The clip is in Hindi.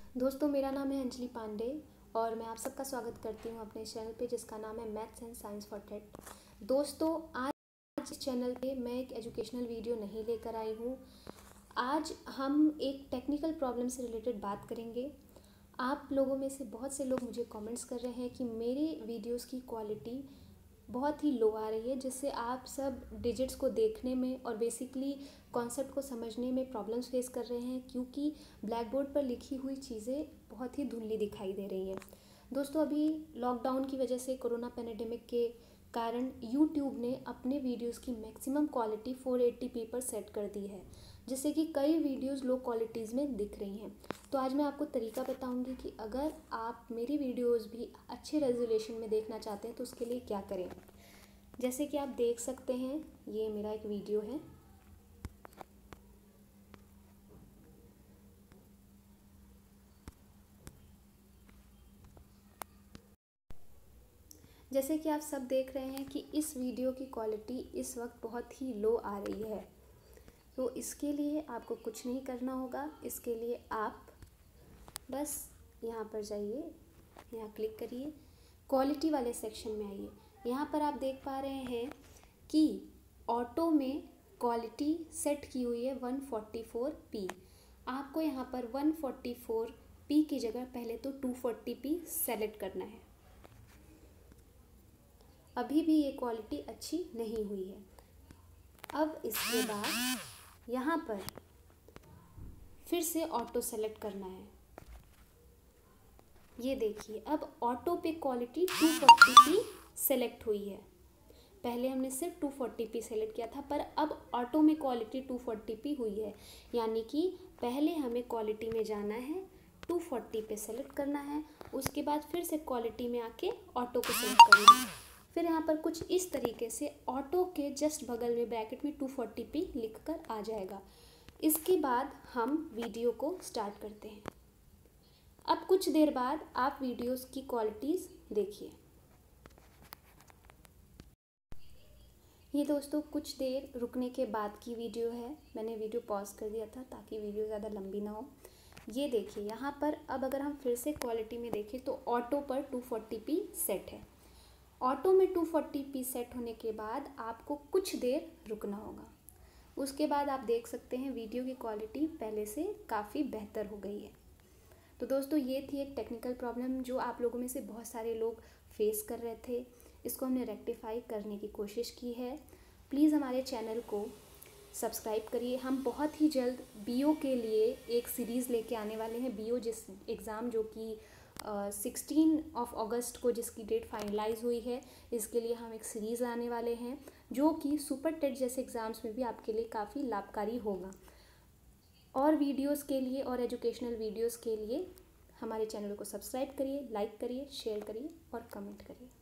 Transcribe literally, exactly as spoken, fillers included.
दोस्तों, मेरा नाम है अंजलि पांडे और मैं आप सबका स्वागत करती हूँ अपने चैनल पे जिसका नाम है maths and science for TET. दोस्तों, आज इस चैनल पे मैं एक एजुकेशनल वीडियो नहीं लेकर आई हूँ। आज हम एक टेक्निकल प्रॉब्लम से रिलेटेड बात करेंगे। आप लोगों में से बहुत से लोग मुझे कमेंट्स कर रहे हैं कि मेरे वीडियोस की क्वालिटी बहुत ही लो आ रही है, जिससे आप सब डिजिट्स को देखने में और बेसिकली कॉन्सेप्ट को समझने में प्रॉब्लम्स फेस कर रहे हैं, क्योंकि ब्लैक बोर्ड पर लिखी हुई चीज़ें बहुत ही धुंधली दिखाई दे रही हैं। दोस्तों, अभी लॉकडाउन की वजह से, कोरोना पैंडेमिक के कारण यूट्यूब ने अपने वीडियोस की maximum quality four eighty p पर सेट कर दी है, जिससे कि कई वीडियोस लो क्वालिटीज़ में दिख रही हैं। तो आज मैं आपको तरीका बताऊंगी कि अगर आप मेरी वीडियोस भी अच्छे रेजोल्यूशन में देखना चाहते हैं तो उसके लिए क्या करें। जैसे कि आप देख सकते हैं, ये मेरा एक वीडियो है। जैसे कि आप सब देख रहे हैं कि इस वीडियो की क्वालिटी इस वक्त बहुत ही लो आ रही है। तो इसके लिए आपको कुछ नहीं करना होगा। इसके लिए आप बस यहाँ पर जाइए, यहाँ क्लिक करिए, क्वालिटी वाले सेक्शन में आइए। यहाँ पर आप देख पा रहे हैं कि ऑटो में क्वालिटी सेट की हुई है वन फोर्टी फोर पी। आपको यहाँ पर वन फोर्टी फोर पी की जगह पहले तो टू फोर्टी पी सेलेक्ट करना है। अभी भी ये क्वालिटी अच्छी नहीं हुई है। अब इसके बाद यहाँ पर फिर से ऑटो सेलेक्ट करना है। ये देखिए, अब ऑटो पे quality two forty p select हुई है। पहले हमने सिर्फ टू फोर्टी पी सेलेक्ट किया था, पर अब ऑटो में क्वालिटी टू फोर्टी पी हुई है। यानी कि पहले हमें क्वालिटी में जाना है, टू फोर्टी पे सेलेक्ट करना है, उसके बाद फिर से क्वालिटी में आके ऑटो को सेलेक्ट करना है। फिर यहाँ पर कुछ इस तरीके से ऑटो के जस्ट बगल में ब्रैकेट में टू फोर्टी पी लिख कर आ जाएगा। इसके बाद हम वीडियो को स्टार्ट करते हैं। अब कुछ देर बाद आप वीडियोस की क्वालिटीज़ देखिए। ये दोस्तों कुछ देर रुकने के बाद की वीडियो है। मैंने वीडियो पॉज कर दिया था ताकि वीडियो ज़्यादा लंबी ना हो। ये देखिए, यहाँ पर अब अगर हम फिर से क्वालिटी में देखें तो ऑटो पर टू फोर्टी पी सेट है। ऑटो में टू फोर्टी पी सेट होने के बाद आपको कुछ देर रुकना होगा। उसके बाद आप देख सकते हैं वीडियो की क्वालिटी पहले से काफ़ी बेहतर हो गई है। तो दोस्तों, ये थी एक टेक्निकल प्रॉब्लम जो आप लोगों में से बहुत सारे लोग फेस कर रहे थे। इसको हमने रेक्टिफाई करने की कोशिश की है। प्लीज़ हमारे चैनल को सब्सक्राइब करिए। हम बहुत ही जल्द बीओ के लिए एक सीरीज़ लेके आने वाले हैं। बीओ जिस एग्ज़ाम जो कि सिक्सटीन ऑफ अगस्त को जिसकी डेट फाइनलाइज हुई है, इसके लिए हम एक सीरीज़ लाने वाले हैं जो कि सुपर टेट जैसे एग्ज़ाम्स में भी आपके लिए काफ़ी लाभकारी होगा। और वीडियोस के लिए और एजुकेशनल वीडियोस के लिए हमारे चैनल को सब्सक्राइब करिए, लाइक करिए, शेयर करिए और कमेंट करिए।